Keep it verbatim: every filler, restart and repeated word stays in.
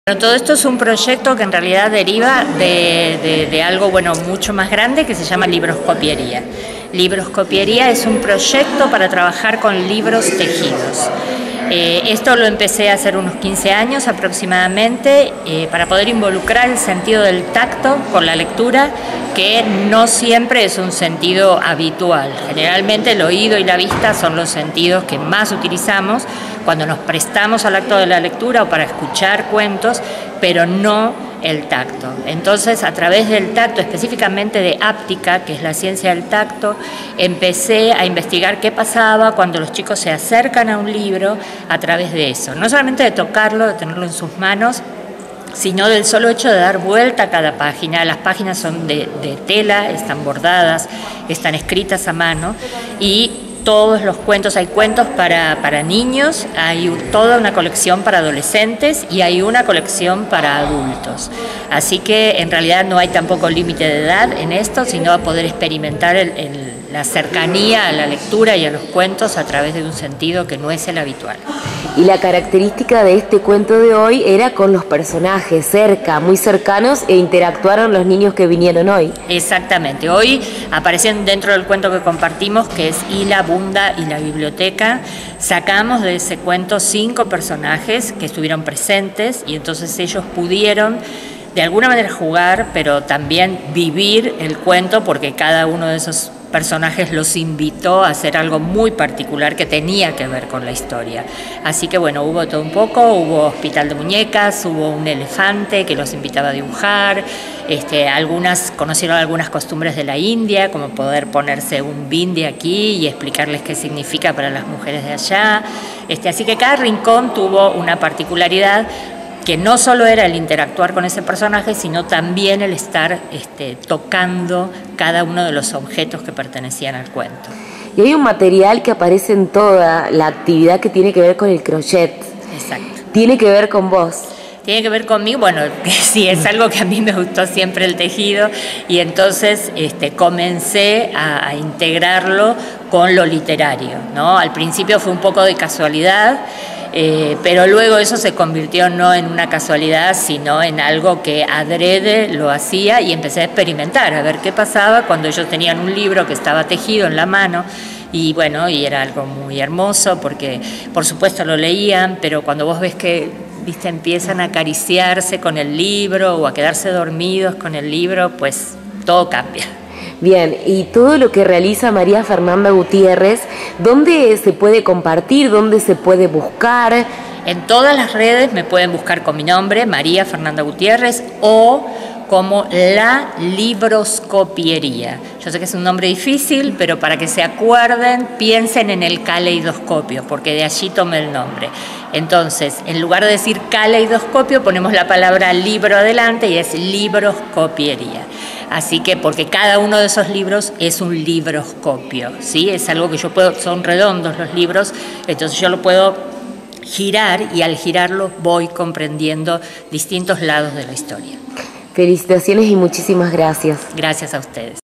Todo esto es un proyecto que en realidad deriva de, de, de algo bueno, mucho más grande que se llama Libroscopiería. Libroscopiería es un proyecto para trabajar con libros tejidos. Eh, esto lo empecé a hacer unos quince años aproximadamente eh, para poder involucrar el sentido del tacto con la lectura, que no siempre es un sentido habitual. Generalmente el oído y la vista son los sentidos que más utilizamos cuando nos prestamos al acto de la lectura o para escuchar cuentos, pero no el tacto. Entonces, a través del tacto, específicamente de áptica, que es la ciencia del tacto, empecé a investigar qué pasaba cuando los chicos se acercan a un libro a través de eso. No solamente de tocarlo, de tenerlo en sus manos, sino del solo hecho de dar vuelta a cada página. Las páginas son de, de tela, están bordadas, están escritas a mano y todos los cuentos, hay cuentos para, para niños, hay toda una colección para adolescentes y hay una colección para adultos. Así que en realidad no hay tampoco límite de edad en esto, sino a poder experimentar el, el, la cercanía a la lectura y a los cuentos a través de un sentido que no es el habitual. Y la característica de este cuento de hoy era con los personajes cerca, muy cercanos, e interactuaron los niños que vinieron hoy. Exactamente. Hoy aparecen dentro del cuento que compartimos, que es Hila, Bunda y la biblioteca. Sacamos de ese cuento cinco personajes que estuvieron presentes y entonces ellos pudieron de alguna manera jugar, pero también vivir el cuento, porque cada uno de esos personajes los invitó a hacer algo muy particular que tenía que ver con la historia. Así que bueno, hubo todo un poco, hubo hospital de muñecas, hubo un elefante que los invitaba a dibujar, este, algunas conocieron algunas costumbres de la India, como poder ponerse un bindi aquí y explicarles qué significa para las mujeres de allá. Este, así que cada rincón tuvo una particularidad, que no solo era el interactuar con ese personaje, sino también el estar este, tocando cada uno de los objetos que pertenecían al cuento. Y hay un material que aparece en toda la actividad que tiene que ver con el crochet. Exacto. Tiene que ver con vos. Tiene que ver conmigo, bueno, que sí, es algo que a mí me gustó siempre el tejido, y entonces este, comencé a, a integrarlo con lo literario, ¿no? Al principio fue un poco de casualidad, Eh, pero luego eso se convirtió no en una casualidad, sino en algo que adrede lo hacía, y empecé a experimentar, a ver qué pasaba cuando ellos tenían un libro que estaba tejido en la mano. Y bueno, y era algo muy hermoso porque por supuesto lo leían, pero cuando vos ves que viste empiezan a acariciarse con el libro o a quedarse dormidos con el libro, pues todo cambia. Bien, y todo lo que realiza María Fernanda Gutiérrez, ¿dónde se puede compartir? ¿Dónde se puede buscar? En todas las redes me pueden buscar con mi nombre, María Fernanda Gutiérrez, o como La Libroscopiería. Yo sé que es un nombre difícil, pero para que se acuerden, piensen en el caleidoscopio, porque de allí tomé el nombre. Entonces, en lugar de decir caleidoscopio, ponemos la palabra libro adelante y es Libroscopiería. Así que, porque cada uno de esos libros es un libroscopio, ¿sí? Es algo que yo puedo, son redondos los libros, entonces yo lo puedo girar y al girarlo voy comprendiendo distintos lados de la historia. Felicitaciones y muchísimas gracias. Gracias a ustedes.